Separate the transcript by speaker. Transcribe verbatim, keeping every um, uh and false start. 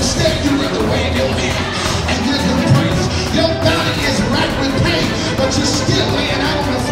Speaker 1: instead you need to wave your hand and give him praise. Your body is racked with pain, but you're still laying out on the